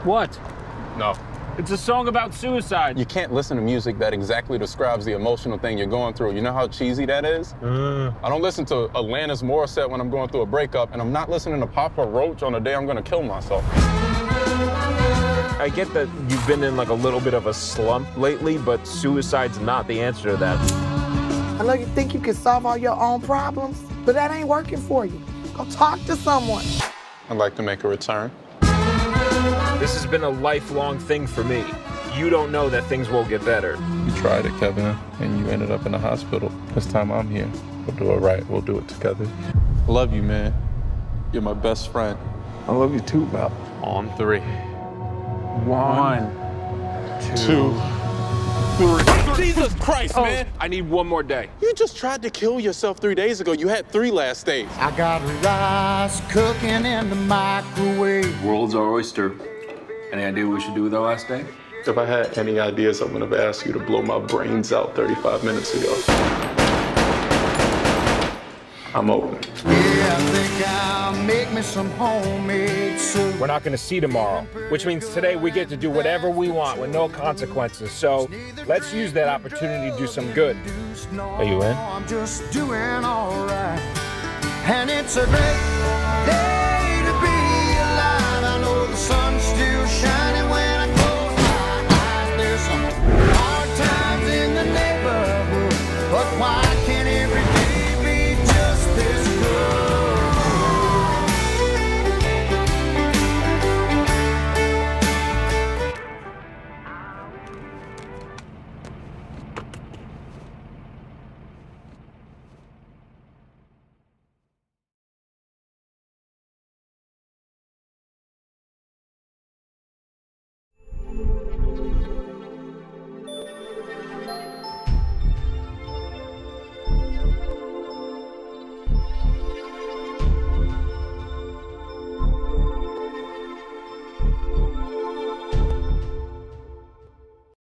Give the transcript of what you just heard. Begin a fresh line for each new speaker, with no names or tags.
What?
No.
It's a song about suicide.
You can't listen to music that exactly describes the emotional thing you're going through. You know how cheesy that is? I don't listen to Alanis Morissette when I'm going through a breakup, and I'm not listening to Papa Roach on the day I'm gonna kill myself.
I get that you've been in like a little bit of a slump lately, but suicide's not the answer to that.
I know you think you can solve all your own problems, but that ain't working for you. Go talk to someone.
I'd like to make a return.
This has been a lifelong thing for me. You don't know that things will get better.
You tried it, Kevin, and you ended up in the hospital. This time I'm here. We'll do it right. We'll do it together. I love you, man. You're my best friend.
I love you too, Val.
On 3.
1, 2, 3.
Jesus Christ, man! I need one more day.
You just tried to kill yourself 3 days ago. You had 3 last days.
I got rice cooking in the microwave.
World's our oyster. Any idea what we should do with our last day?
If I had any ideas, I would have asked you to blow my brains out 35 minutes ago. I'm open.
Yeah, I think I'll make me some homemade soup.
We're not gonna see tomorrow, which means today we get to do whatever we want with no consequences. So let's use that opportunity to do some good. Are you in?
I'm just doing all right. And it's a great